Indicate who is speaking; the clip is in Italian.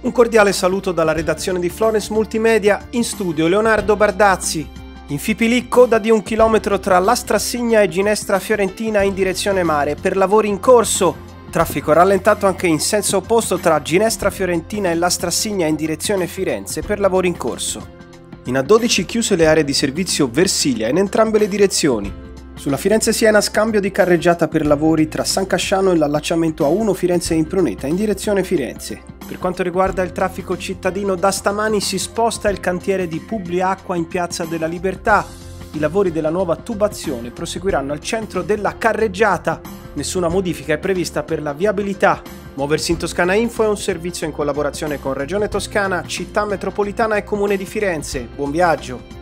Speaker 1: Un cordiale saluto dalla redazione di Florence Multimedia, in studio Leonardo Bardazzi. In Fipili coda di 1 chilometro tra Lastrassigna e Ginestra Fiorentina in direzione mare per lavori in corso. Traffico rallentato anche in senso opposto tra Ginestra Fiorentina e Lastrassigna in direzione Firenze per lavori in corso. In A12 chiuse le aree di servizio Versilia in entrambe le direzioni. Sulla Firenze-Siena scambio di carreggiata per lavori tra San Casciano e l'allacciamento A1 Firenze-Impruneta in direzione Firenze. Per quanto riguarda il traffico cittadino, da stamani si sposta il cantiere di Publiacqua in Piazza della Libertà. I lavori della nuova tubazione proseguiranno al centro della carreggiata. Nessuna modifica è prevista per la viabilità. Muoversi in Toscana Info è un servizio in collaborazione con Regione Toscana, Città Metropolitana e Comune di Firenze. Buon viaggio!